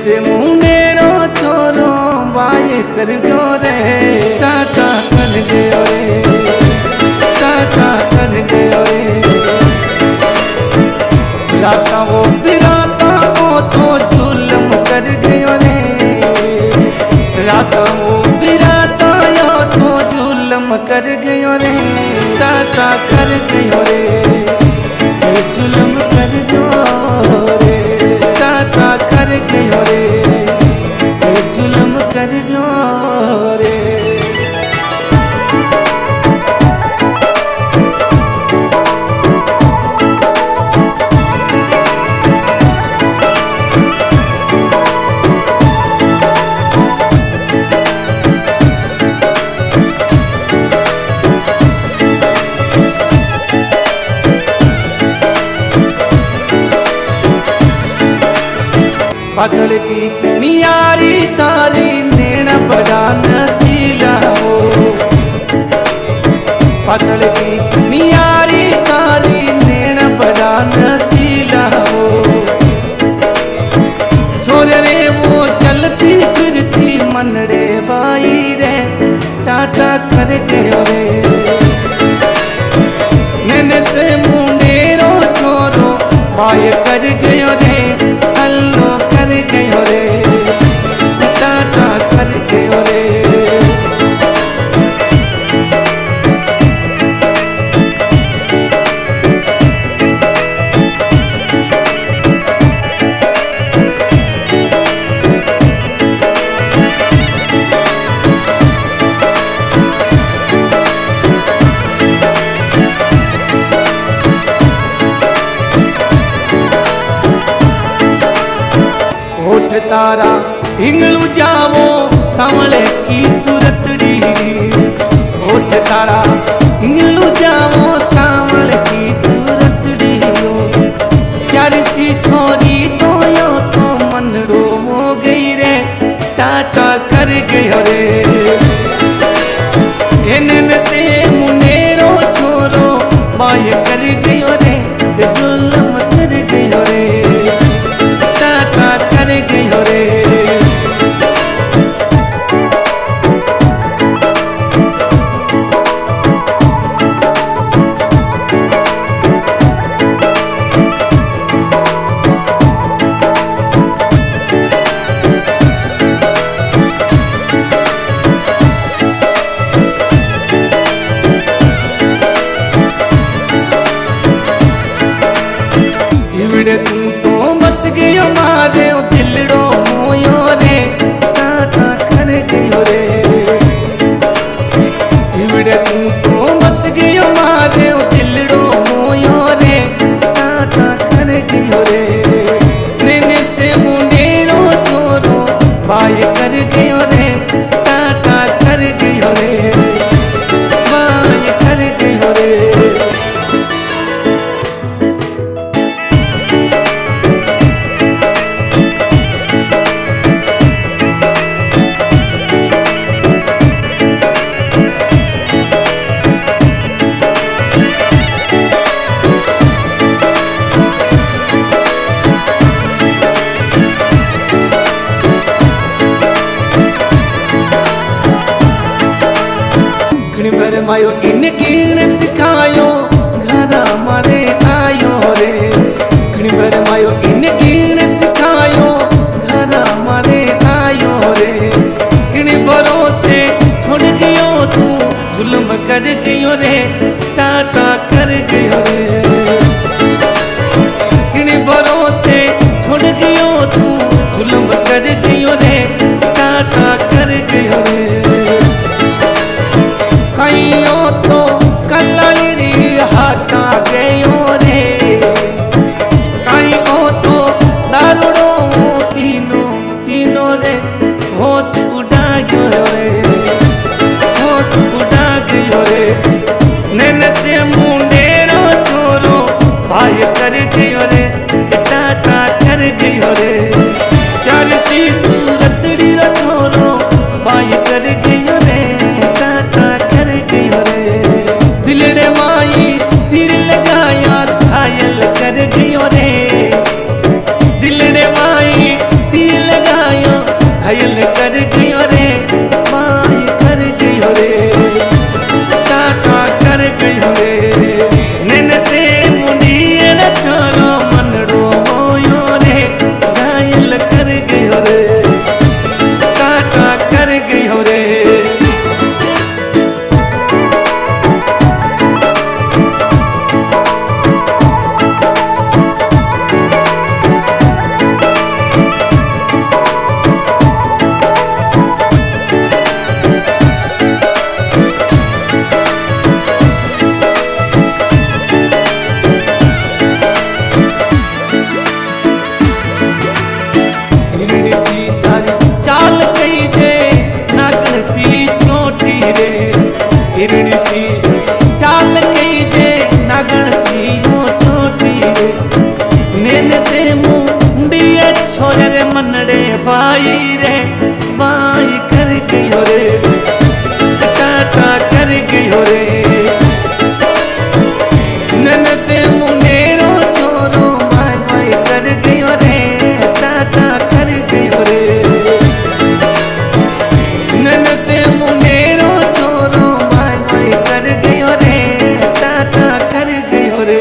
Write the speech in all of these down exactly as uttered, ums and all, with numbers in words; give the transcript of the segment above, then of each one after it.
से मुंडेरो छोरो बाय कर गयो रे टाटा कर गयो रे टाटा कर गयो रे। राता वो बिराता वो तो जुल्म कर गयो रे राता वो बिराता यो तो जुल्म कर गयो रे टाटा कर गयो रे जुल्म कर गयो रे टाटा कर गयो रे जुल्म कर गयो रे। पातल की पेणियारी तारी नैना बड़ा नसीला हो पातल की पेणियारी तारी नैना बड़ा नसीला हो। छोरे रे वो चलती फिरती मनड़े बाई रे टाटा कर गयो रे नैने से मुंडेरो छोरो बाय कर गयो रे अल्लो कर गयो रे टाटा कर गयो रे। होठ तारा हिंगलू जावो सांवले की सूरतड़ी होठ तारा हिंगलू जावो सांवले की सूरतड़ी प्यारी सी छोरी तो यो तो मनड़ो हो गई रे टाटा कर गयो रे एनन से मुनेरो छोरो बाय कर गयो रे जुल्म कर गयो रे टाटा कर गयो रे। इवड़े तू तो बस गयो मारे दिलड़ो मोयो रे टाटा कर गयो रे इवड़े तू तो बस गयो मारे दिलड़ो मोयो रे टाटा कर गयो रे नैने से मुंडेरो छोरो बाय कर गयो रे टाटा कर गयो रे बाय कर गयो रे। भर मायो इन किन सिखायो घरा मारे आयो रे घणी भर मायो इन किन सिखायो घरा मारे आयो रे घणी भरोसे छोड़ गयो तू जुल्म कर गयो रे टाटा कर गयो रे घणी भरोसे छोड़ गयो तू जुल्म कर गयो रे टाटा कर गयो रे। कईयो तो कलाली हाथा गयो रे कईयो तो दारूड़ो पीनो पीनो रे होश उड़ा गयो रे होश उड़ा गयो रे नैन से मुंडेरो छोरो बाय कर गयो रे टाटा कर गयो रे प्यारी सी सूरतड़ी रो छोरो बाय कर गयो रे टाटा कर गयो रे दिलड़े माई तीर लगाया घायल कर गयो रे दिलड़े माई तीर लगा घायल कर गयो रे माई कर गयो रे टाटा कर गयो रे नैन से मुंडियर छोरो मनड़ो मोयो रे घायल कर गयो रे टाटा कर गयो रे। चाल कई जे नागण सी छोटी रे हिरण सी चाल कई जे नागण सी हो छोटी रे नैन से मुंडिया छोरे रे मनड़े भाई रे भाई कर गयो रे टाटा कर गयो रे नैन से मुनेरो छोरो भाई भाई कर गयो रे टाटा कर गयो रे नैन से मुनेरो छोरो भाई भाई कर गयो रे टाटा कर गयो रे।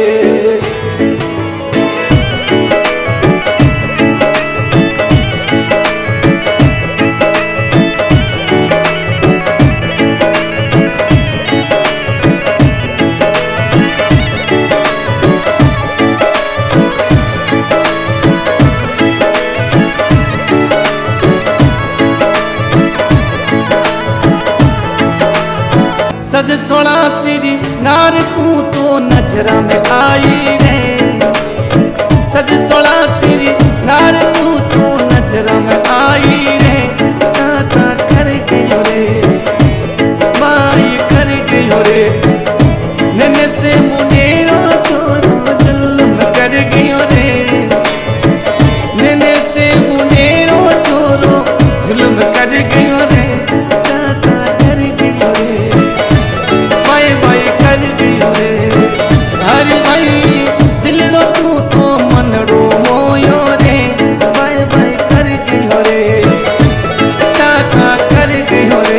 सज सोला सिरी नार तू तो नजरा में आई रे सज सोला सिरी नार तू तो नजरा में आई रे टाटा कर गयो रे माई कर गयो रे नैन से मुनेरो छोरो जुल्म कर गयो रे नैन से मुनेरो छोरो जुल्म कर गयो रे टाटा कर गयो रे कर गयो रे हरे भाई दिलड़ो तू तो मनड़ो मोयो रे बाय बाय कर गयो रे टाटा कर गयो रे।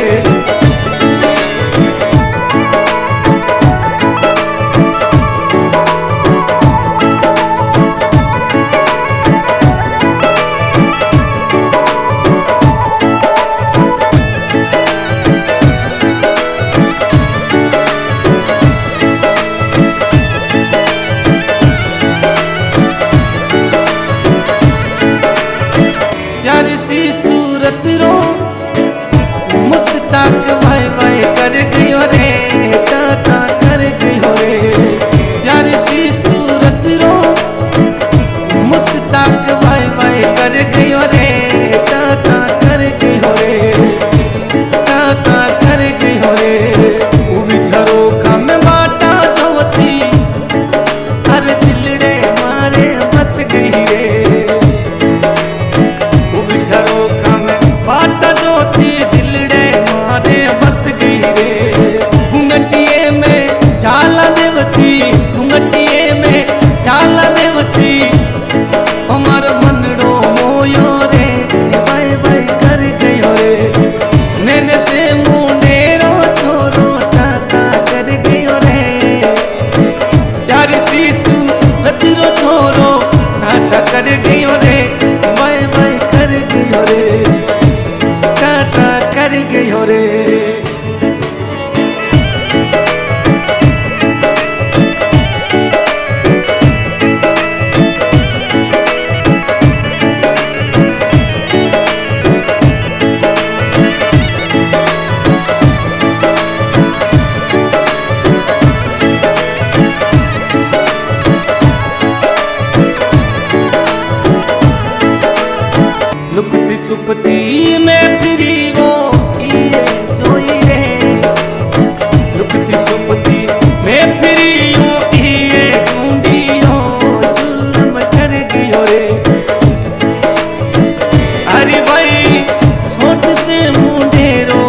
यार सी सूरत रो मुस्ताक भाई भाई कर गयो रे टाटा कर गयो रे यार सी सूरत रो मुस्ताक भाई भाई कर गयो रे टाटा कर गयो रे टाटा कर गयो रे उबी झरो कम बाटा जोती हर दिलड़े मारे बस गई रे बाटा जोती दिलड़े मारे बस गई रे घुंघटिए में जाला देवती घुंघटिए में जाला देवती हमार मनड़ो मोयो रे बाय बाय कर गयो रे नैन से मुनेरो छोरो टाटा कर गयो रे यार सीसू लतीरो छोरो टाटा कर गयो रे बाय बाय कर गयो रे टाटा कर गयो रे। लुकती छुपती में फिरी वो ये जोई रे लुकती छुपती में फिरी वो ये ढूंढी हो जुल्म कर गयो रे अरे भाई छोट से मुंडेरो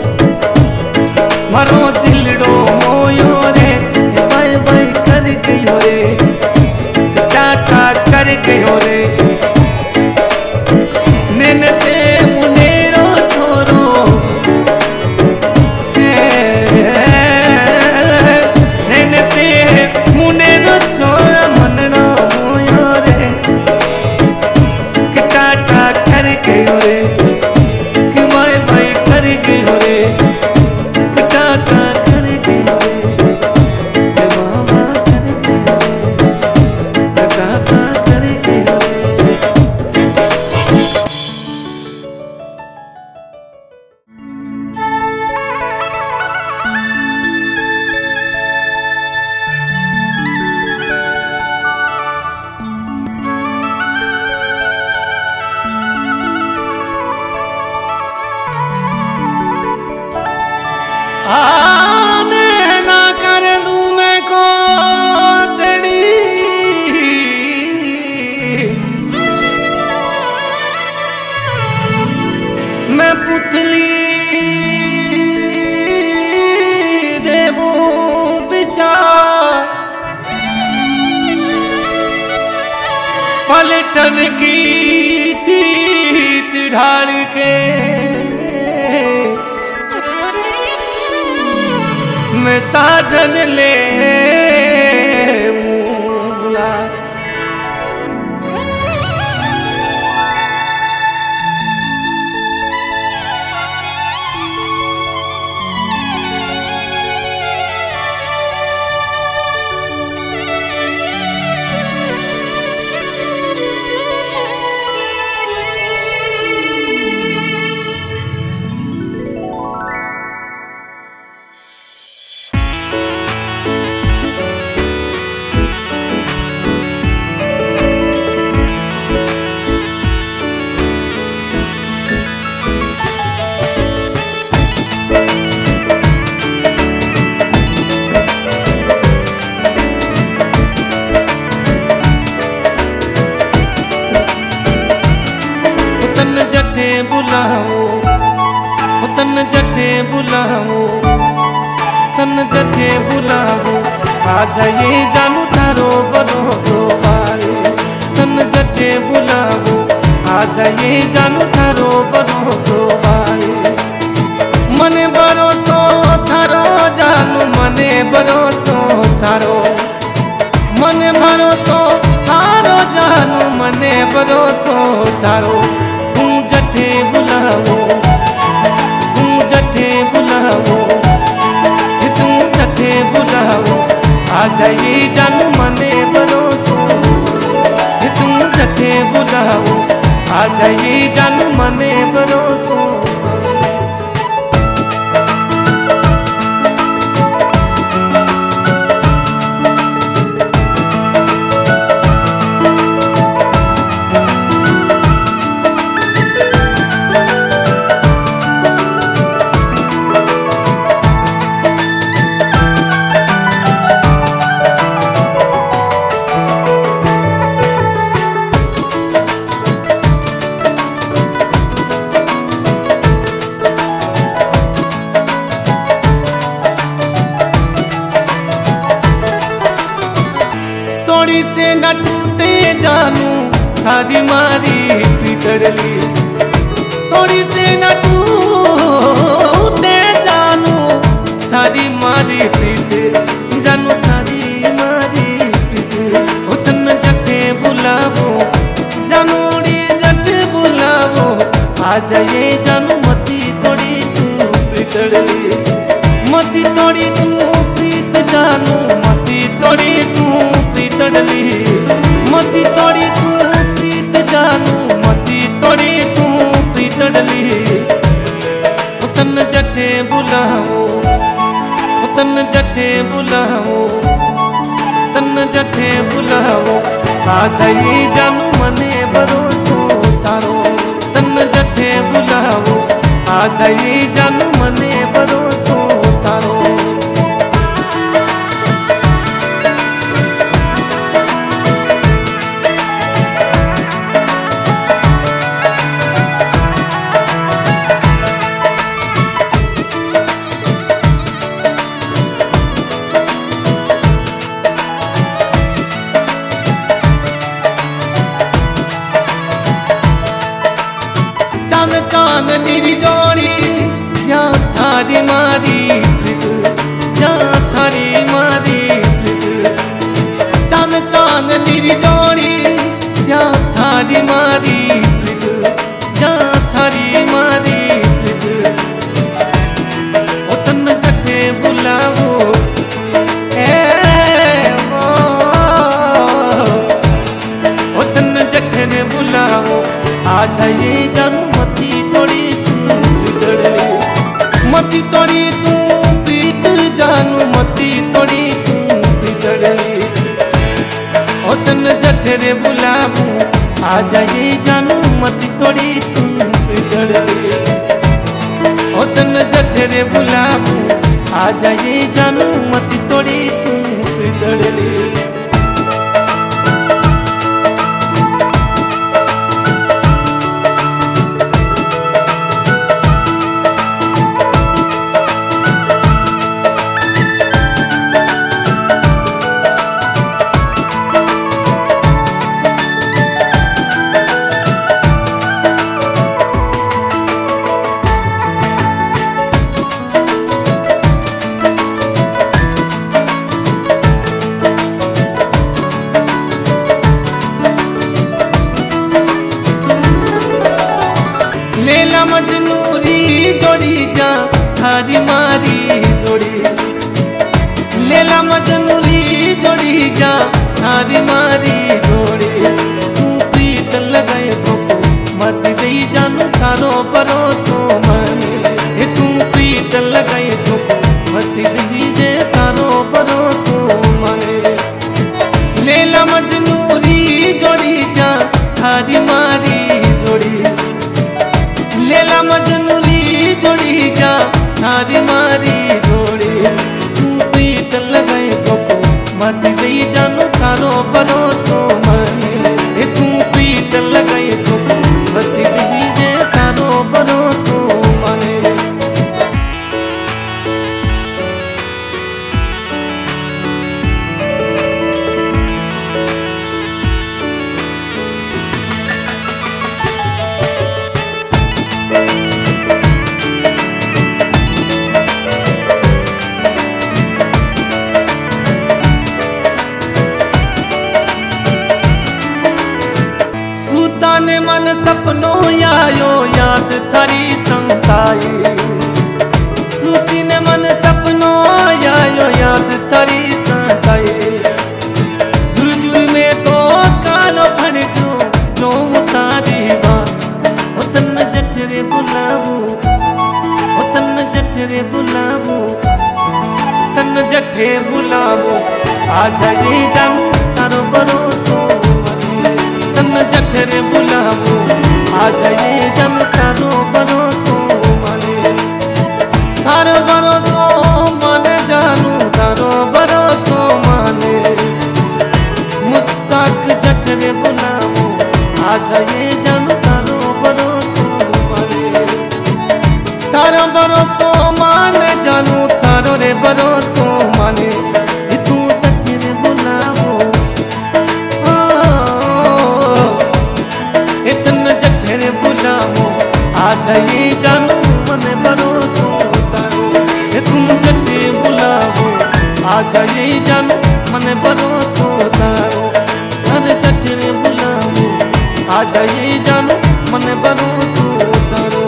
मारो दिलड़ो मोयो रे बाय बाय कर गयो रे टाटा कर गयो रे नैन से मुने आने ना कर दूं मैं कोटड़ी, मैं पुतली देवू बिचा पलटन की चीत ढाल के मैं साजन ले बुला। जटे बुलाओ तन जटे बुलाओ तन जटे बुलाओ आ जाइए जानू थारो भरोसो आए। तन जटे बुलाओ आ जाइए जानू थारो भरोसो आए। मने भरोसो थारो जानू मने भरोसो थारो, मने भरोसो थारो जानू मने भरोसो थारो। जटे बुलाओ तू जटे बुलाओ तू जटे बुलाओ आ जाइए जानू मने भरोसो। तू जटे बुलाओ आ जाइए जानू मने भरोसो। तोड़ी से न टूटे जानू थारी मारी पिछड़ली, तोड़ी से न टूटे जानू थारी मारी प्रीत, जानू थारी मारी प्रीत। उतन जटे बुलावो जानू री जटे बुलावो आ जाइए जानू मती तोड़ी तू पिछड़ली। मती तोड़ी तू प्रीत जानू मती तोड़ी तू प्रीतड़ली। मती तोड़ी तू प्रीत जानू मती तोड़ी तू प्रीतड़ली। उतन जटे बुलाओ उतन जटे बुलाओ तन जटे बुलाओ आ जाइए जानू मने भरोसो तारो। तन जटे बुलाओ आ जाइए जानू मने भरोसो तारो। चांद चांद निरी जोड़ी या थारी मारी प्रीत, या थारी मारी प्रीत। चांद चांद निरी जोड़ी या थारी मारी प्रीत, या थारी मारी प्रीत। उतन जटे बुलावो ए उतन जटे ने बुलावो आ जाइए जानू मती तोड़ी तू पिछड़ली। मती तोड़ी तू प्रीत जानू मती तोड़ी तू पिछड़ली। उतन जटे रे बुलावो आ जाइए जानू मती तोड़ी तू पिछड़ली। उतन जटे रे बुलावो आ जाए जानू मत तोड़ी तू बिदड़ली। लेला मजनूरी जोड़ी जा थारी मारी जोड़ी, लेला मजनूरी जोड़ी जा थारी मारी जोड़ी। तू प्रीत लगाए तो मत दई जानू थारो भरोसो माने, तू प्रीत लगाए तो मत दई जे थारो भरोसो माने। लेला मजनूरी जोड़ी जा थारी मारी जोड़ी, लेला मजनूरी जोड़ी जा थारी मारी जोड़ी। तू प्रीत लगाए तो मत दई जानू थारो भरोसो माने, तू प्रीत लगाए तो मत दई जे थारो भरोसो माने। ने मन सपनों आयो याद थारी संताई, सूती ने मन सपनों आयो याद थारी संताई। झुरझुर में तो कालो फड़को जो तारी बात, ओ तन जठरे बुलावू, ओ तन जठरे बुलावू, तन जठे बुलावू। आ जाए जानू तारो भरोसो तन जठरे बुलावो, आ जाए जानू तारो भरोसो माने। तारो भरोसो माने जानू तारो भरोसो माने। मुस्ताक जठरे बुलावो, आ जाए जानू तारो भरोसो माने। तारो भरोसो माने जानू तारो रे भरोसो माने। तू जठरे बुलावो जठरे बुलावो, आ जाए जानू मने भरोसो तारो। तुम जठे बुलावो, आ जाए जानू मने भरोसो तारो। अरे जठरे बुलावो, आ जाए जानू मने भरोसो तारो।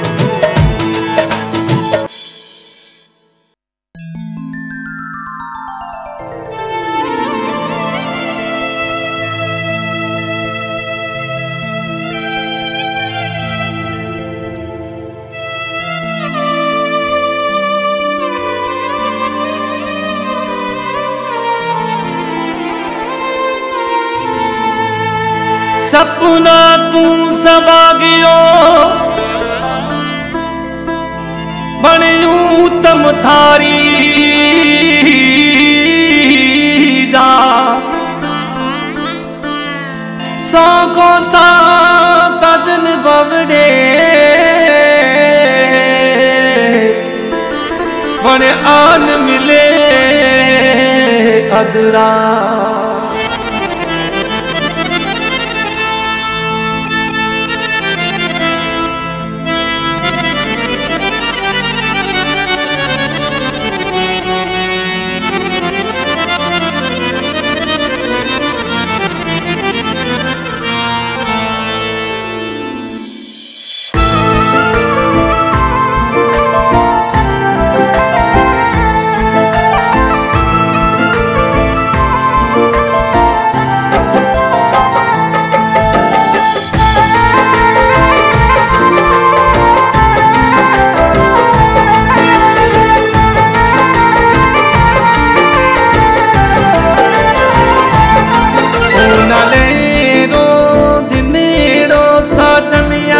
सपना तू सबागियो बनयूं तम थारी जा। सौ को सा सजन बवड़े बड़े आन मिले अदरा।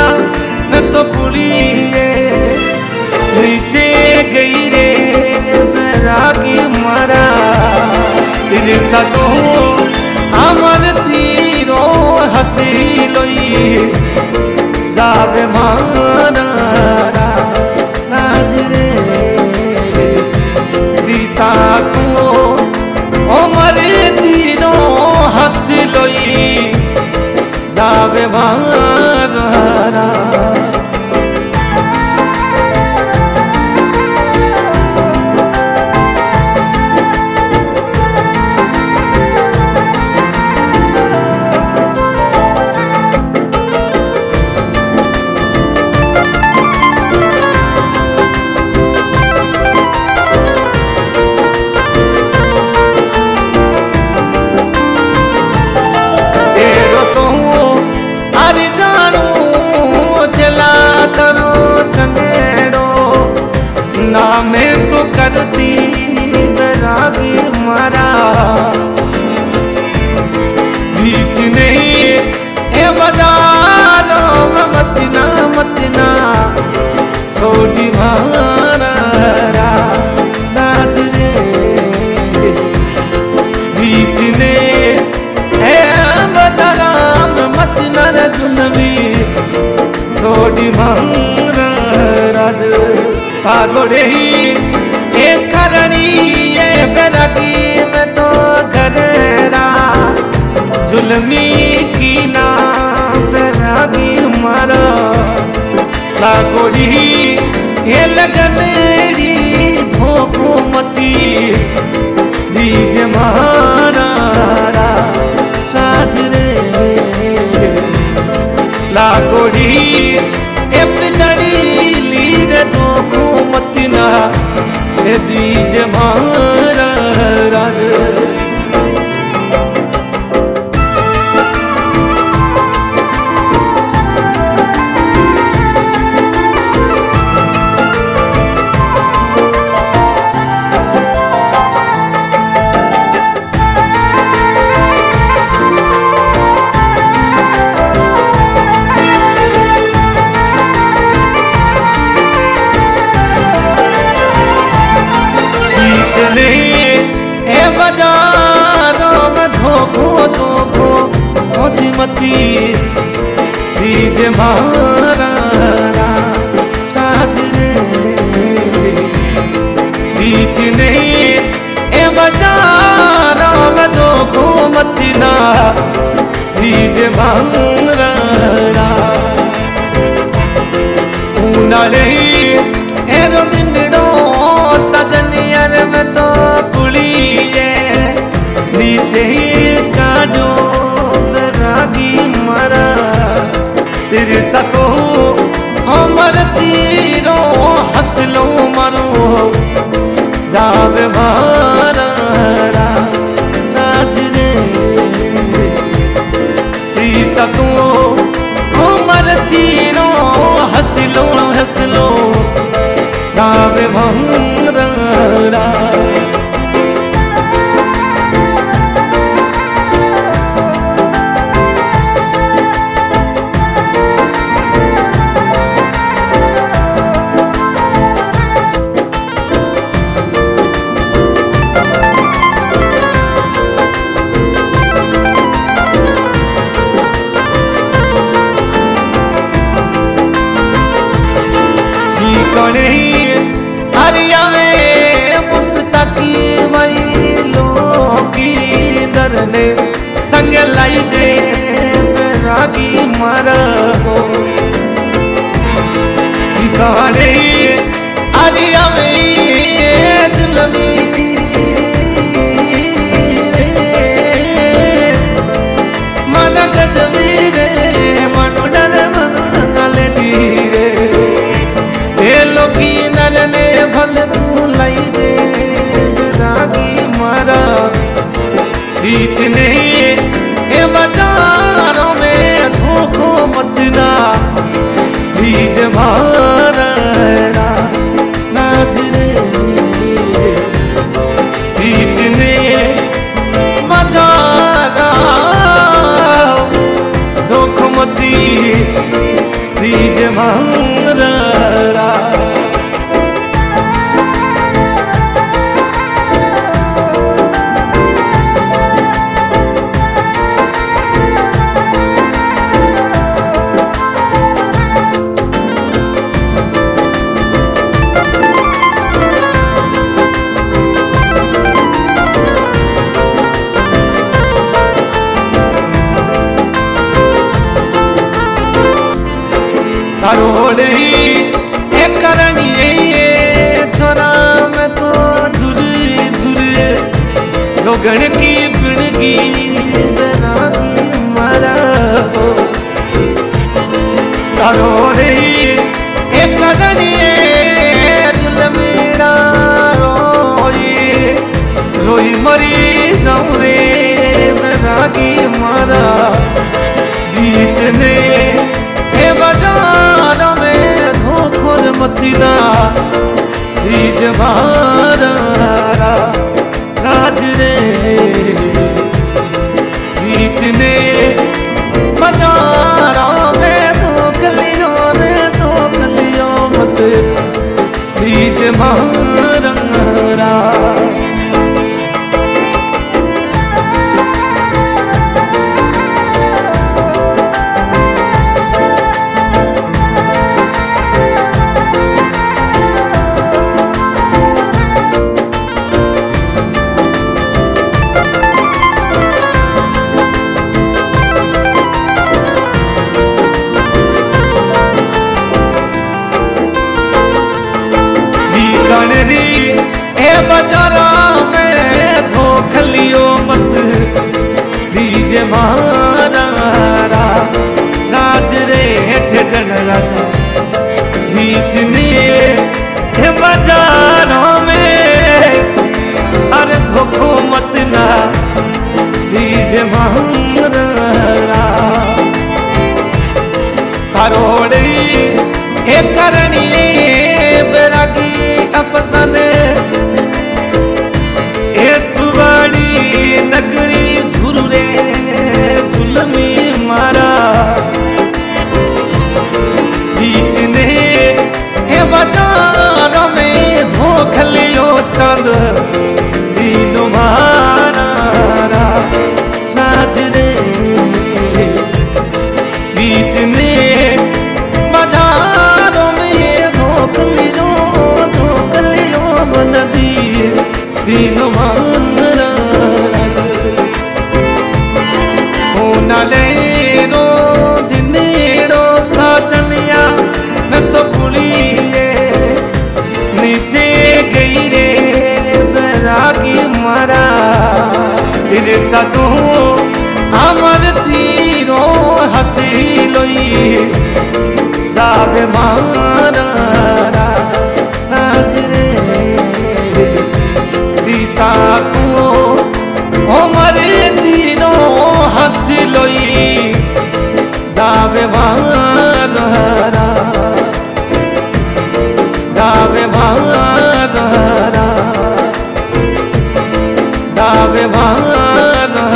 नीचे गई रे तो अमर तीरो हसी लोई जावे मारा राज रे दिशा को अमर तीरो हसी लोई जावे मारा ना मैं तो करती बैरागी मारा बीच नहीं ए बाजारों में मतना मतना छोटी मारा राज रे बीच ने ए बाजारों में मतना जुलमी छोटी मारा राज पागोड़े ही एक करनी ये बैरागी में तो घरेरा जुल्मी की ना बैरागी मारा पागोड़ी ये लगनेरी धोखो मती दीजे मारा राज रे लागोड़ी ए पितड़ी लीर धोखो मतना दीजे मारा राज बाजारों में धोखो धोखो मुझे मती दीजे मारा राज रे बीच नहीं ए बाजारों में धोखो मती ना दीजे मारा उनाले ए रो दिनड़ो सजनियर में तो पुली नीचे काजो बैरागी मारा तेरे सतो अमर तीरो हसलो मारो जावे मारा राज रे तेरे सतो अमर तीरो हसलो हसलो जावे मारा हरिया में मुस्तकी वही लोगी दरने संग लाई जे बैरागी मारा हो गाने हरिया में जुलमी मन गजबी रे मनो डर मनो डंगले जी रे लोगी नरने भल तू लाई जे बैरागी मारा बीच नहीं ए बाजारों में धोखो मत ना बीज मारा नाच रे बीच ने बाजारा धोखो मती बीज मारा करोड़ ही एक करनी छोरा में तो झुर झुर जोगण की बिणगी जना की मारा हो करोड़ ही एक करनी झुलमीड़ा रोई रोई मरी जाऊं रे रागी मारा बीच ने हे बाजार में धोखोर मतीना बीज मारा राज रे बीच ने बाजार में धोखलियो ने धोखलियो मत बीज मारा बाजारा में धोखलियो मत दीजे मारा राज रे ठेडन राजा बीच ने बाजारों में अरे धोखो मत ना दीजे मारा करोड़ी एक करनी बैरागी अपसने सुवाड़ी नगरी झुरे झुलमी मारा बीच ने हे बाजार में धोखलियो चांद दीनो मारा राज रे बीच ने बाजार में धोखलियो धोखलियो नदी दीनो मारा ओ नलेरो दिनेरो साजनिया मैं तो भूलिए नीचे गई रे बैरागी मारा तेरे साथों अमर तीरो हंसी लोई जावे मारा राज रे साको उमर तीनों हंसी लोई जावे मारा जावे मारा जावे मारा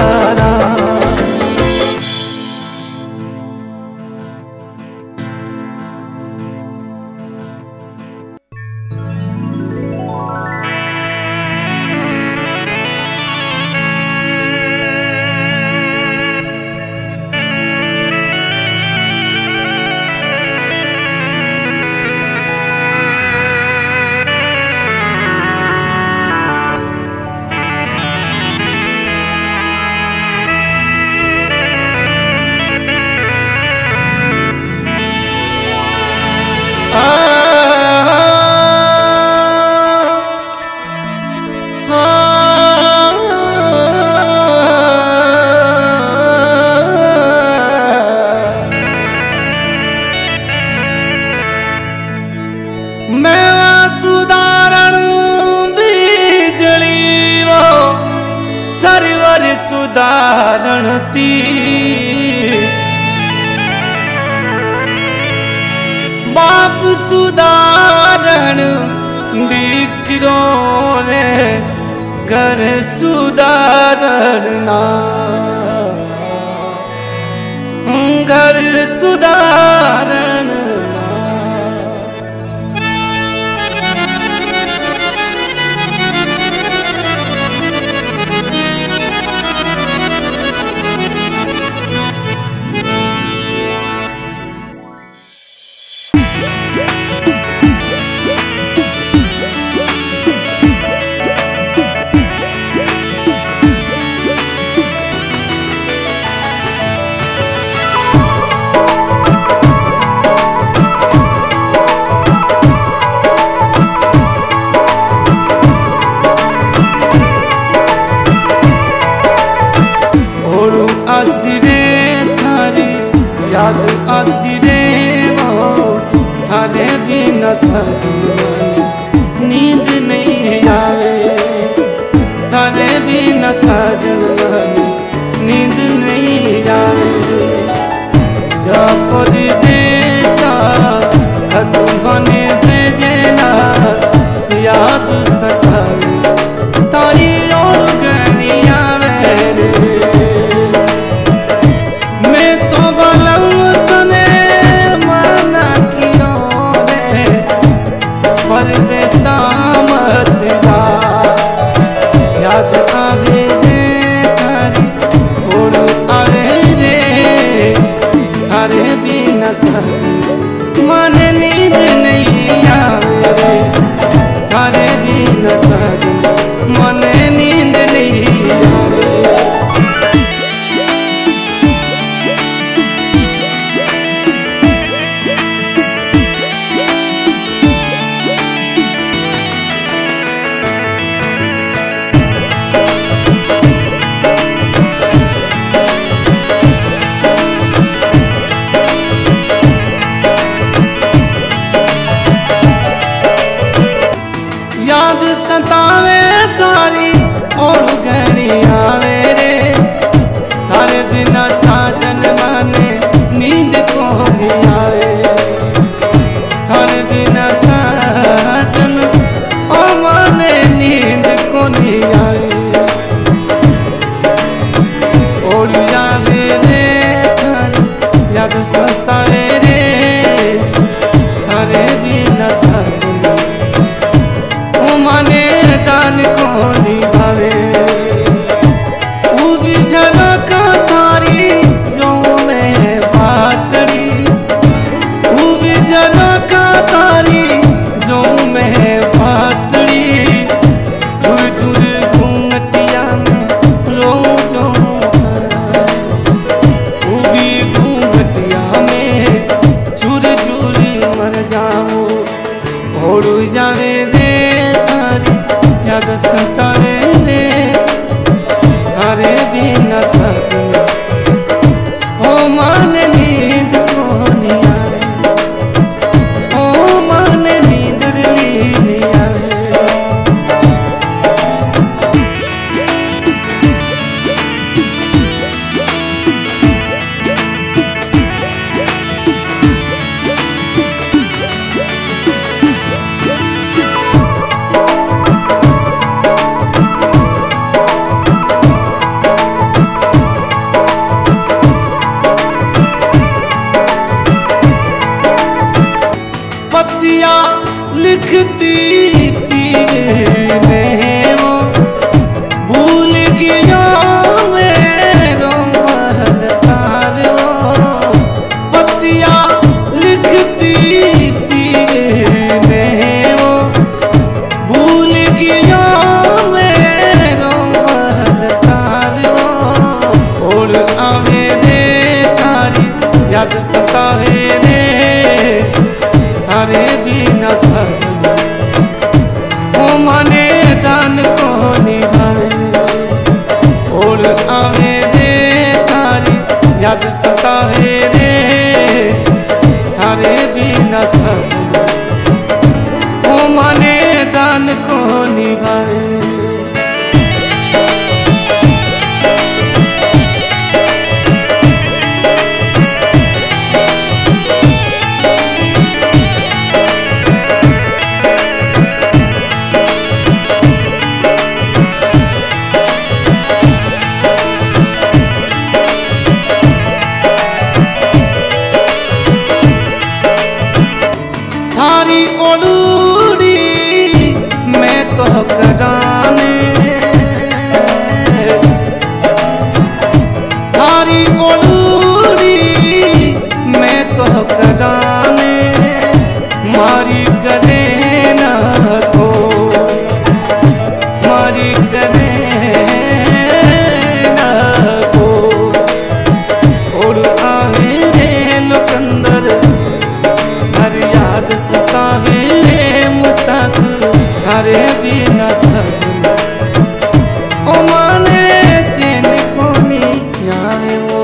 सुधारण ती बाप सुधारण दीकरो रे घर सुधारना घर सुधारण सजन मन नींद नहीं आवे, थारे बिना सजन मन नींद नहीं आवे। जा परदेसा खत्म बने भेजना याद सतावे, तारी और गनिया मेरे मैं तो बलम तने मना कियो रे, परदेसा मत जा याद आवे रे तारी और आवे रे, थारे बिना सजन मन नींद नहीं आवे रे, थारे बिना सजन मन नींद नहीं आवे। याद सतावे तारी और गनी आवे रे, थारे बिना साजन माने नींद को नहीं आवे, थारे बिना साजन ओ माने नींद को नहीं आवे। और आवे रे थारी याद सतावे रे, थारे बिना साजन माने दान को निभावे, वो भी झलक तारी जो मैं बाटड़ी, वो भी झलक तारी जो मैं बाटड़ी, झुर झुर घूंघटिया में रो जो वो भी घूंघटिया में झुर झुर मर जाओ। और जावे रे याद सतावे रे, थारे बिना सजन ओ मन नींद को नहीं आवे, ओ मन नींद नहीं आवे। पत्तियाँ लिखती थी मैं वो भूल गया मेरो महरतार, वो पत्तियाँ लिखती थी मैं वो भूल गया मेरो महरतार, वो और आवे रे तारी याद सतावे रे, थारे बिना सजन ओ माने दान को निभावे। और आवे रे तारी याद सतावे रे, थारे बिना सजन ओ माने दान को निभावे। थारी ओडूरी मैं तो कराने, थारी ओडूरी मैं तो कराने, मारी करे ना को मारी करे ना को। और आवे रे लोकंदर हर याद सतावे रे मुस्ताक, थारे बिना सजन ओ माने चैन को नहीं आवे वो।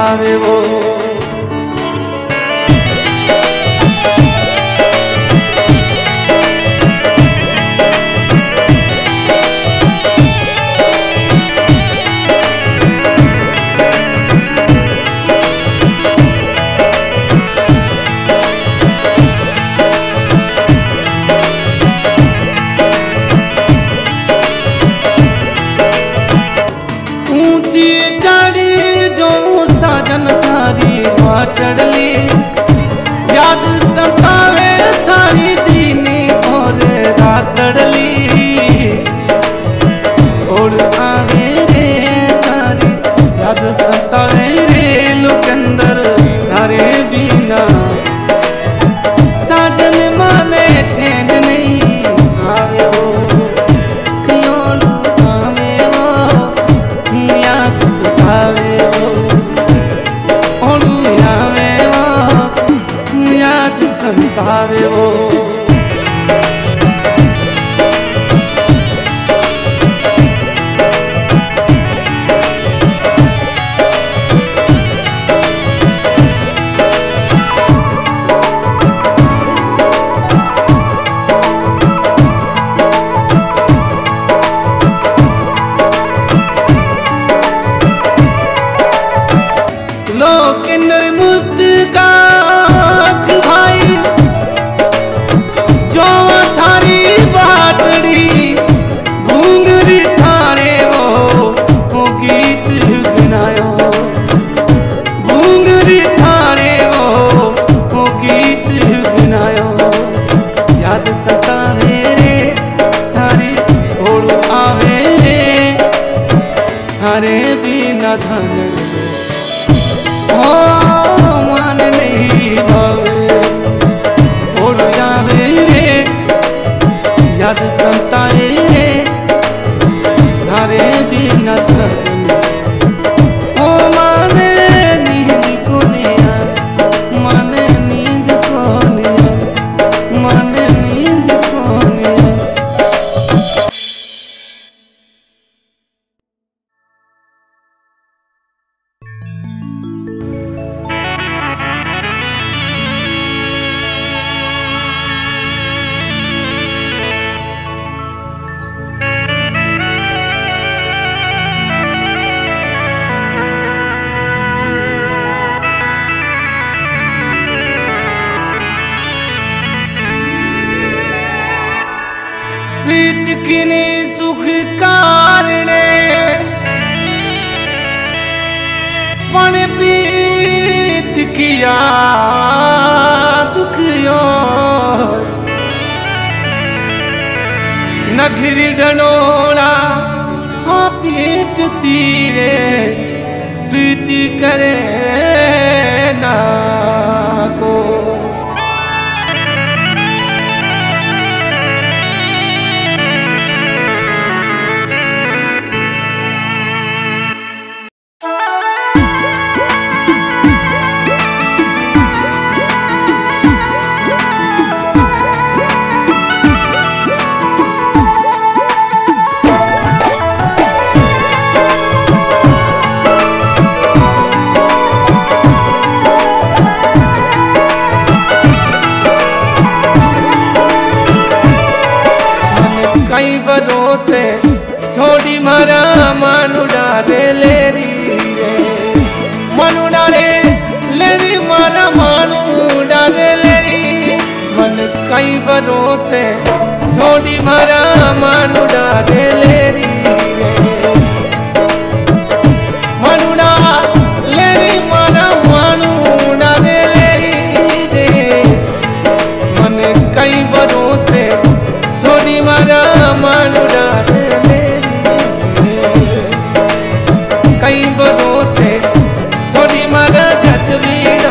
संतावे वो। चढ़ली याद सतावे थारी दीनी और रातड़ली और आवे रे थारी याद सतावे रे लोकंदर थारे बिना साजन माने चैन नहीं आवे वो क्यों आवे वो याद सतावे वो संतावे वो। लोकेंद्र मुस्तकाक भाई जो थारी बाटड़ी घूंगरी थारे वो, वो गीत गुनायो घूंगरी थारे वो, वो गीत गुनायो याद सतावे रे थारी ओड़ आवे रे थारे बिना धन ओ मान नहीं भावे ओड़ आवे रे याद सताए रे थारे बिना सजन ओ माने नींद कोने माने नींद कोने माने नींद कोने। प्रीत किने सुख कारणे पण प्रीत किया दुखियो नखरी डनोड़ा हाँ पेट तीरे प्रीति करे ना को। कई बरों से छोड़ी मारा मनुड़ा रे लेरी रे मनुड़ा रे लेरी मारा मनुड़ा रे लेरी मन कई बरों से छोड़ी मारा मनुड़ा रे लेरी रे मनुड़ा लेरी मारा मनुड़ा रे लेरी रे मन कई बरों से छोड़ी मारा मनुड़ा रे कई बरों से छोड़ी मारा गजबीड़ा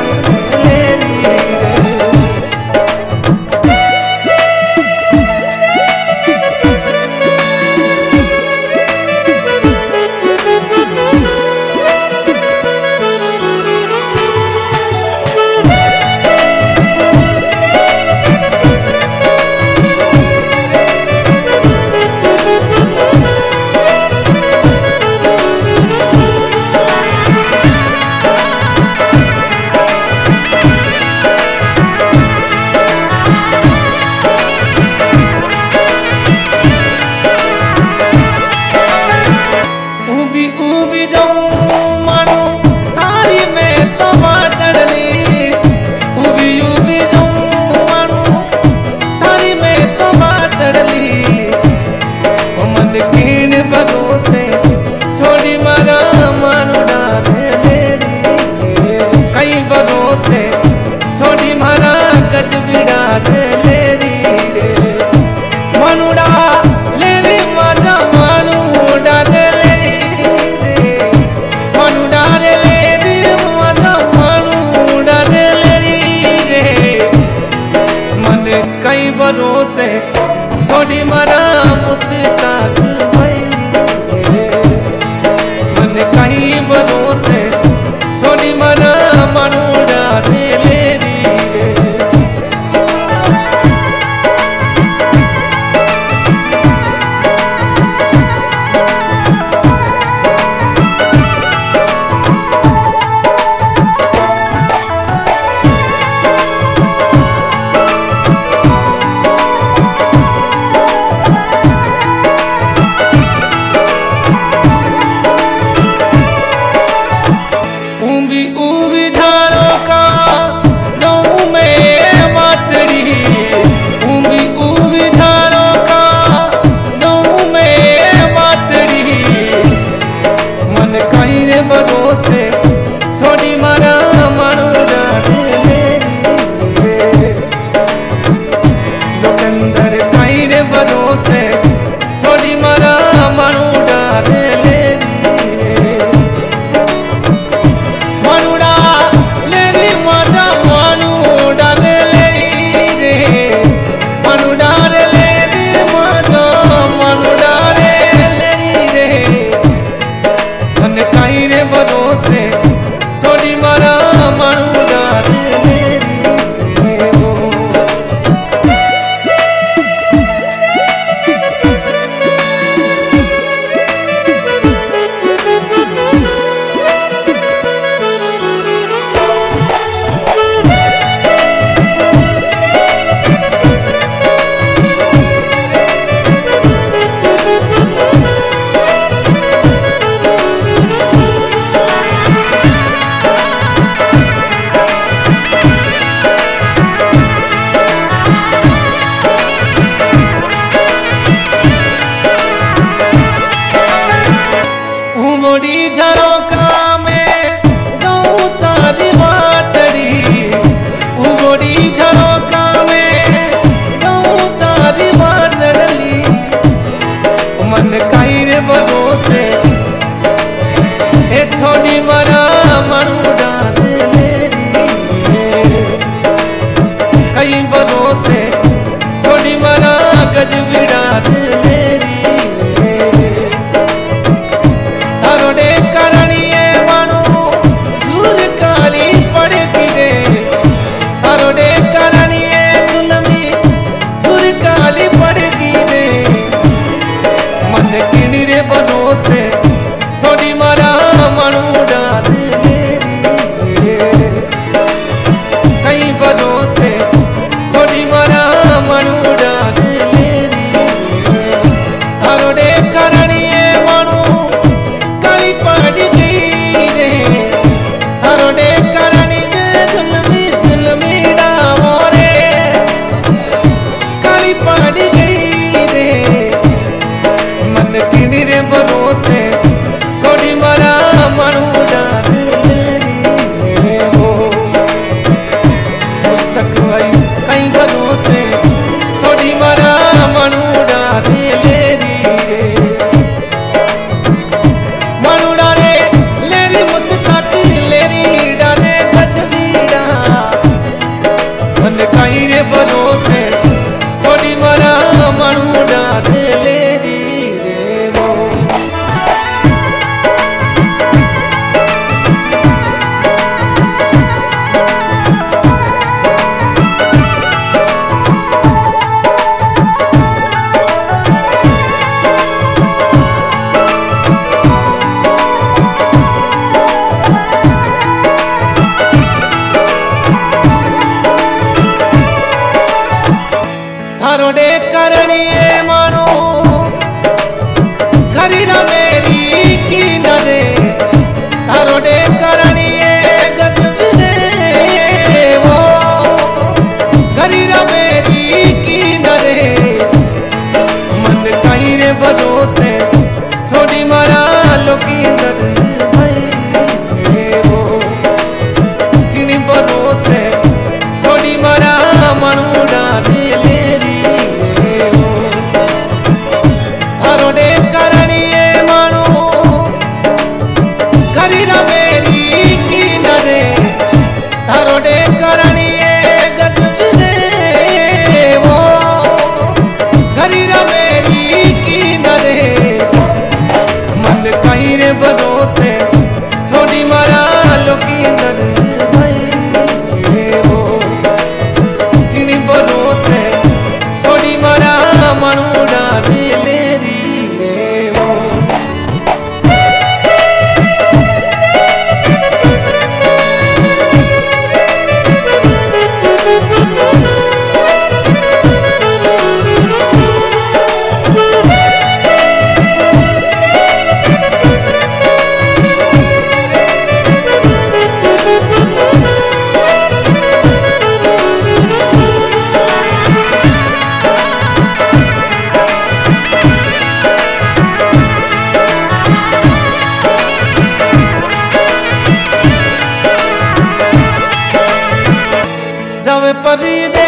परदेसी